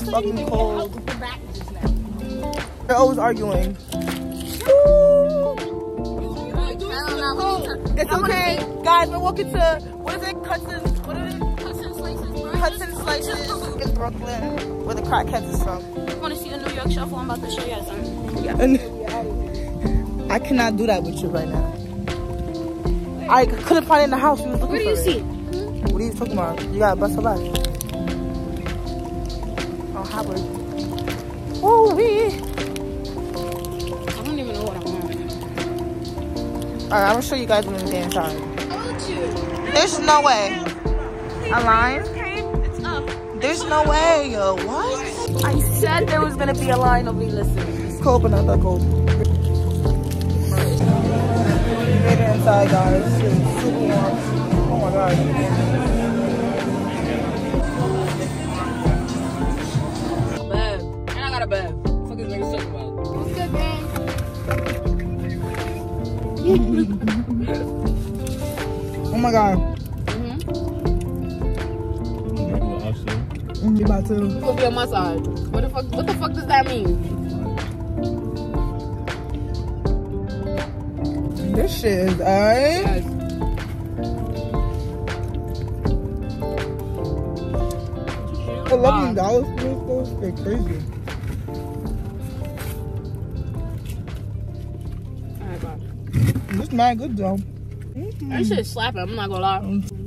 fucking cold. They're always arguing. It's okay, guys. We're walking to what is it? Cuts and Slices in Brooklyn, where the crackheads is from. You want to see the New York Shuffle? I'm about to show you guys something. Yeah. I cannot do that with you right now. I couldn't find it in the house. We was looking for it. What do you see? What are you talking about? You gotta bust a lot. Oh, Howard. Oh, wee. I don't even know what I want. Alright, I'm gonna show you guys when we get inside. I want you. There's no way. A line? It's up. There's no way, yo. What? I said there was gonna be a line of me listening. Cold, but not that cold. We made it inside, guys. It's super warm. Oh my god. Bed. And I got a bed. What the fuck is niggas talking about? What's good, man? Oh my god. You about to? We'll be on my side. What the fuck does that mean? This shit is alright. Yes. $11 those they're crazy. Alright, bye. This mad good though. That shit is slapping, I'm not gonna lie.